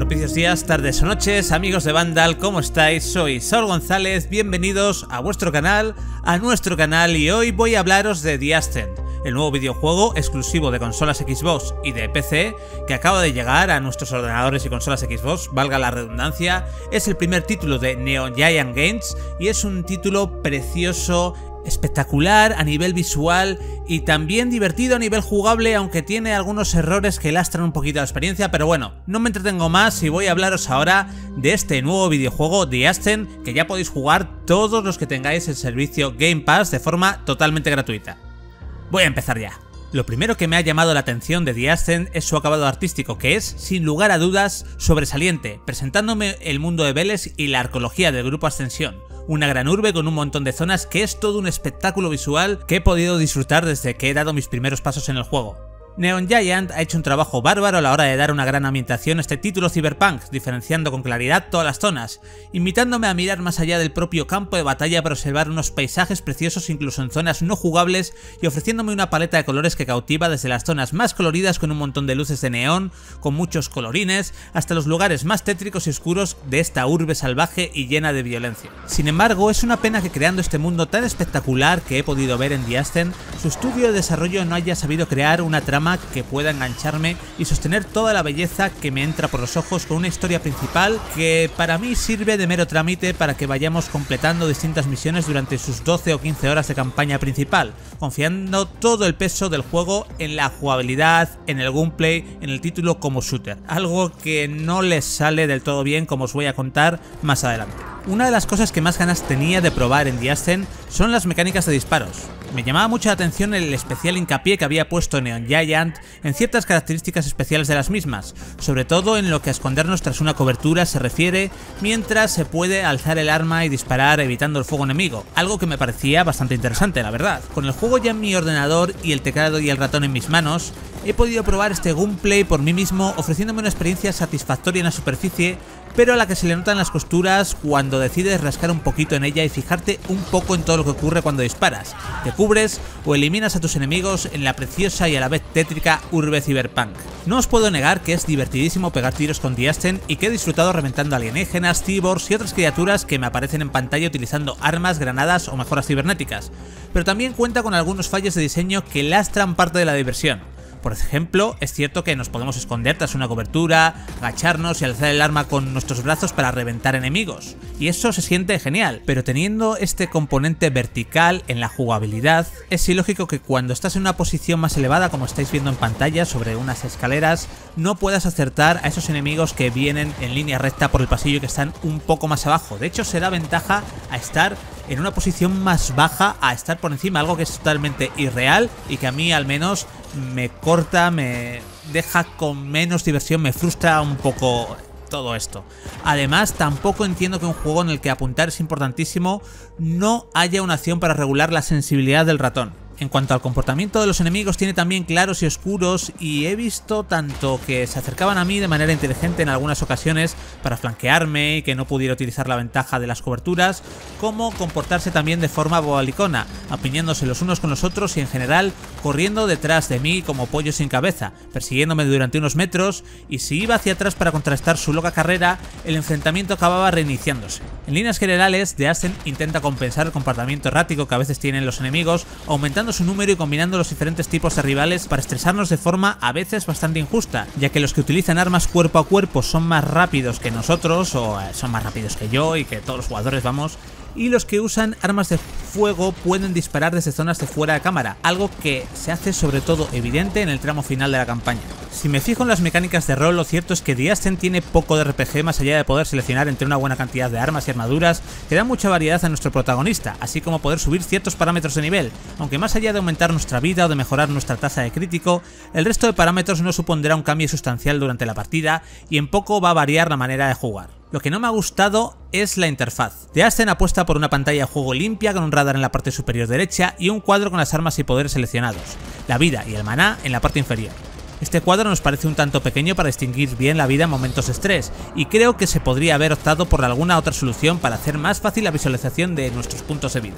Propicios días, tardes o noches, amigos de Vandal, ¿cómo estáis? Soy Saúl González, bienvenidos a vuestro canal, a nuestro canal, y hoy voy a hablaros de The Ascent, el nuevo videojuego exclusivo de consolas Xbox y de PC que acaba de llegar a nuestros ordenadores y consolas Xbox, valga la redundancia. Es el primer título de Neon Giant Games y es un título precioso, espectacular a nivel visual y también divertido a nivel jugable, aunque tiene algunos errores que lastran un poquito la experiencia. Pero bueno, no me entretengo más y voy a hablaros ahora de este nuevo videojuego The Ascent, que ya podéis jugar todos los que tengáis el servicio Game Pass de forma totalmente gratuita. Voy a empezar ya. Lo primero que me ha llamado la atención de The Ascent es su acabado artístico, que es, sin lugar a dudas, sobresaliente, presentándome el mundo de Veles y la arqueología del grupo Ascensión. Una gran urbe con un montón de zonas que es todo un espectáculo visual que he podido disfrutar desde que he dado mis primeros pasos en el juego. Neon Giant ha hecho un trabajo bárbaro a la hora de dar una gran ambientación a este título cyberpunk, diferenciando con claridad todas las zonas, invitándome a mirar más allá del propio campo de batalla para observar unos paisajes preciosos incluso en zonas no jugables, y ofreciéndome una paleta de colores que cautiva desde las zonas más coloridas con un montón de luces de neón, con muchos colorines, hasta los lugares más tétricos y oscuros de esta urbe salvaje y llena de violencia. Sin embargo, es una pena que creando este mundo tan espectacular que he podido ver en The Ascent, su estudio de desarrollo no haya sabido crear una trama que pueda engancharme y sostener toda la belleza que me entra por los ojos, con una historia principal que para mí sirve de mero trámite para que vayamos completando distintas misiones durante sus 12 o 15 horas de campaña principal, confiando todo el peso del juego en la jugabilidad, en el gameplay, en el título como shooter, algo que no les sale del todo bien, como os voy a contar más adelante. Una de las cosas que más ganas tenía de probar en The Ascent son las mecánicas de disparos. Me llamaba mucho la atención el especial hincapié que había puesto Neon Giant en ciertas características especiales de las mismas, sobre todo en lo que a escondernos tras una cobertura se refiere, mientras se puede alzar el arma y disparar evitando el fuego enemigo, algo que me parecía bastante interesante, la verdad. Con el juego ya en mi ordenador y el teclado y el ratón en mis manos, he podido probar este gameplay por mí mismo, ofreciéndome una experiencia satisfactoria en la superficie, pero a la que se le notan las costuras cuando decides rascar un poquito en ella y fijarte un poco en todo lo que ocurre cuando disparas, te cubres o eliminas a tus enemigos en la preciosa y a la vez tétrica urbe cyberpunk. No os puedo negar que es divertidísimo pegar tiros con The Ascent y que he disfrutado reventando alienígenas, cyborgs y otras criaturas que me aparecen en pantalla utilizando armas, granadas o mejoras cibernéticas, pero también cuenta con algunos fallos de diseño que lastran parte de la diversión. Por ejemplo, es cierto que nos podemos esconder tras una cobertura, agacharnos y alzar el arma con nuestros brazos para reventar enemigos, y eso se siente genial, pero teniendo este componente vertical en la jugabilidad, es ilógico que cuando estás en una posición más elevada, como estáis viendo en pantalla sobre unas escaleras, no puedas acertar a esos enemigos que vienen en línea recta por el pasillo y que están un poco más abajo. De hecho, se da ventaja a estar en una posición más baja a estar por encima, algo que es totalmente irreal y que a mí al menos me corta, me deja con menos diversión, me frustra un poco todo esto. Además, tampoco entiendo que un juego en el que apuntar es importantísimo no haya una acción para regular la sensibilidad del ratón. En cuanto al comportamiento de los enemigos, tiene también claros y oscuros, y he visto tanto que se acercaban a mí de manera inteligente en algunas ocasiones para flanquearme y que no pudiera utilizar la ventaja de las coberturas, como comportarse también de forma bobalicona, apiñándose los unos con los otros y en general corriendo detrás de mí como pollo sin cabeza, persiguiéndome durante unos metros, y si iba hacia atrás para contrastar su loca carrera, el enfrentamiento acababa reiniciándose. En líneas generales, The Ascent intenta compensar el comportamiento errático que a veces tienen los enemigos, aumentando su número y combinando los diferentes tipos de rivales para estresarnos de forma a veces bastante injusta, ya que los que utilizan armas cuerpo a cuerpo son más rápidos que nosotros, o son más rápidos que yo y que todos los jugadores, vamos, y los que usan armas de fuego pueden disparar desde zonas de fuera de cámara, algo que se hace sobre todo evidente en el tramo final de la campaña. Si me fijo en las mecánicas de rol, lo cierto es que The Ascent tiene poco de RPG más allá de poder seleccionar entre una buena cantidad de armas y armaduras que dan mucha variedad a nuestro protagonista, así como poder subir ciertos parámetros de nivel, aunque más allá de aumentar nuestra vida o de mejorar nuestra tasa de crítico, el resto de parámetros no supondrá un cambio sustancial durante la partida y en poco va a variar la manera de jugar. Lo que no me ha gustado es la interfaz. The Ascent apuesta por una pantalla de juego limpia con un radar en la parte superior derecha y un cuadro con las armas y poderes seleccionados, la vida y el maná en la parte inferior. Este cuadro nos parece un tanto pequeño para distinguir bien la vida en momentos de estrés, y creo que se podría haber optado por alguna otra solución para hacer más fácil la visualización de nuestros puntos de vida.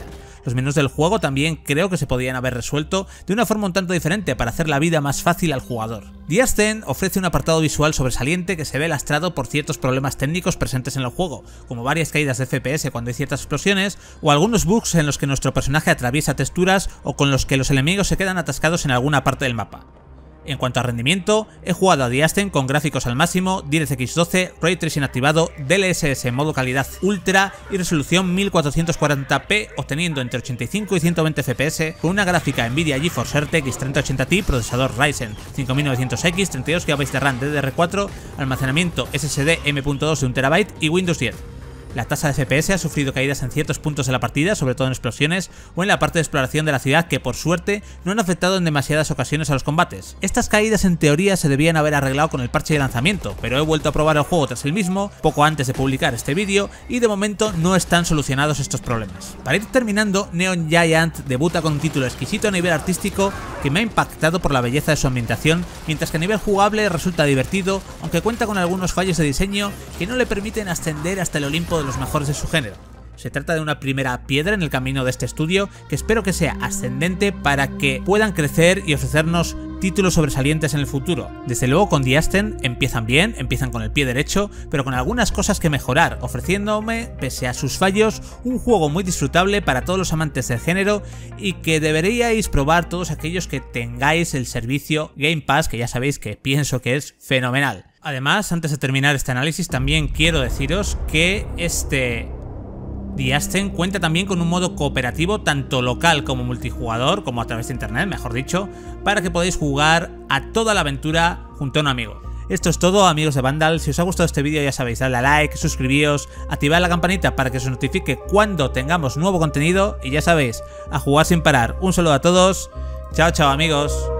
Los menús del juego también creo que se podían haber resuelto de una forma un tanto diferente para hacer la vida más fácil al jugador. The Ascent ofrece un apartado visual sobresaliente que se ve lastrado por ciertos problemas técnicos presentes en el juego, como varias caídas de FPS cuando hay ciertas explosiones, o algunos bugs en los que nuestro personaje atraviesa texturas o con los que los enemigos se quedan atascados en alguna parte del mapa. En cuanto a rendimiento, he jugado a The Ascent con gráficos al máximo, DirectX 12, Ray Tracing activado, DLSS en modo calidad ultra y resolución 1440p, obteniendo entre 85 y 120 FPS con una gráfica Nvidia GeForce RTX 3080 Ti, procesador Ryzen 5900X, 32 GB de RAM DDR4, almacenamiento SSD M.2 de 1 TB y Windows 10. La tasa de FPS ha sufrido caídas en ciertos puntos de la partida, sobre todo en explosiones o en la parte de exploración de la ciudad que por suerte no han afectado en demasiadas ocasiones a los combates. Estas caídas en teoría se debían haber arreglado con el parche de lanzamiento, pero he vuelto a probar el juego tras el mismo, poco antes de publicar este vídeo, y de momento no están solucionados estos problemas. Para ir terminando, Neon Giant debuta con un título exquisito a nivel artístico que me ha impactado por la belleza de su ambientación, mientras que a nivel jugable resulta divertido, aunque cuenta con algunos fallos de diseño que no le permiten ascender hasta el Olimpo de los mejores de su género. Se trata de una primera piedra en el camino de este estudio que espero que sea ascendente para que puedan crecer y ofrecernos títulos sobresalientes en el futuro. Desde luego con The Ascent empiezan bien, empiezan con el pie derecho, pero con algunas cosas que mejorar, ofreciéndome, pese a sus fallos, un juego muy disfrutable para todos los amantes del género y que deberíais probar todos aquellos que tengáis el servicio Game Pass, que ya sabéis que pienso que es fenomenal. Además, antes de terminar este análisis, también quiero deciros que The Ascent cuenta también con un modo cooperativo tanto local como multijugador, como a través de internet, mejor dicho, para que podáis jugar a toda la aventura junto a un amigo. Esto es todo, amigos de Vandal. Si os ha gustado este vídeo ya sabéis, dadle a like, suscribíos, activad la campanita para que os notifique cuando tengamos nuevo contenido y ya sabéis, a jugar sin parar. Un saludo a todos, chao chao amigos.